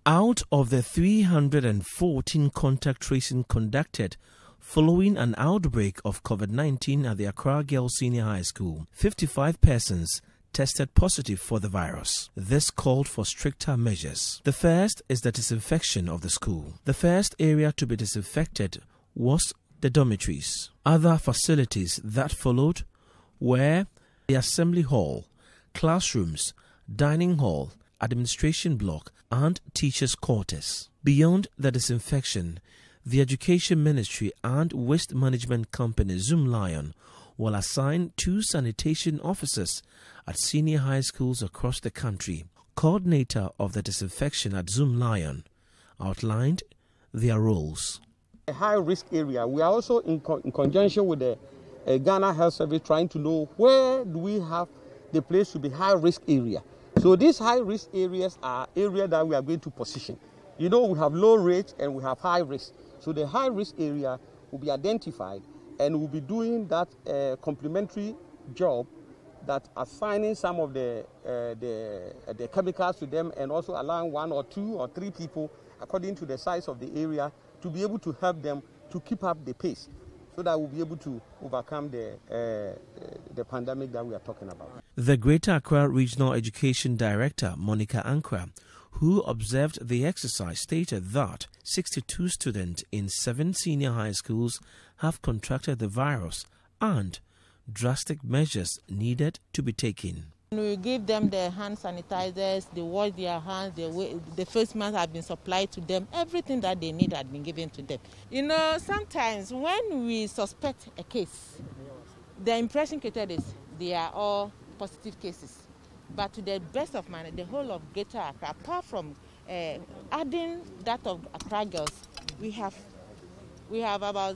Out of the 314 contact tracing conducted following an outbreak of COVID-19 at the Accra Girls Senior High School, 55 persons tested positive for the virus. This called for stricter measures. The first is the disinfection of the school. The first area to be disinfected was the dormitories. Other facilities that followed were the assembly hall, classrooms, dining hall, administration block, and teachers' quarters. Beyond the disinfection, the Education Ministry and Waste Management Company Zoomlion will assign 2 sanitation officers at senior high schools across the country. Coordinator of the disinfection at Zoomlion outlined their roles. A high-risk area. We are also in conjunction with the Ghana Health Service trying to know where do we have the place to be high-risk area. So these high-risk areas are areas that we are going to position. You know, we have low risk and we have high risk. So the high-risk area will be identified and we'll be doing that complementary job, that assigning some of the chemicals to them and also allowing 1 or 2 or 3 people according to the size of the area to be able to help them to keep up the pace so that we'll be able to overcome the pandemic that we are talking about. The Greater Accra Regional Education Director, Monica Ankra, who observed the exercise, stated that 62 students in 7 senior high schools have contracted the virus and drastic measures needed to be taken. We give them the hand sanitizers, they wash their hands, the face masks have been supplied to them, everything that they need had been given to them. You know, sometimes when we suspect a case, the impression created is they are all positive cases. But to the best of my knowledge, the whole of Greater Accra, apart from adding that of Accra Girls, we have about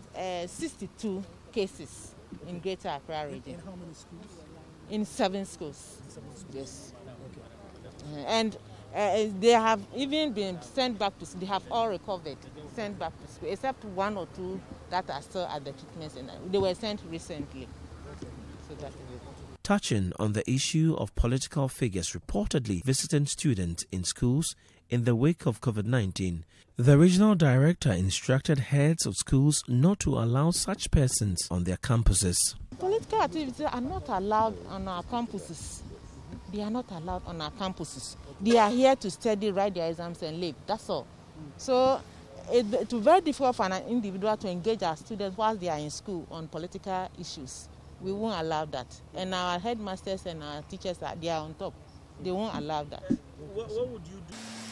62 cases in Greater Accra region. In how many schools? In 7 schools. 7 schools. Yes. Okay. And they have even been sent back to school. They have all recovered, sent back to school, except 1 or 2 that are still at the treatment center. They were sent recently. Okay. So that. Touching on the issue of political figures reportedly visiting students in schools in the wake of COVID-19, the regional director instructed heads of schools not to allow such persons on their campuses. Political activities are not allowed on our campuses. They are not allowed on our campuses. They are here to study, write their exams and leave. That's all. So it's very difficult for an individual to engage our students whilst they are in school on political issues. We won't allow that. And our headmasters and our teachers, they are on top. They won't allow that. What would you do?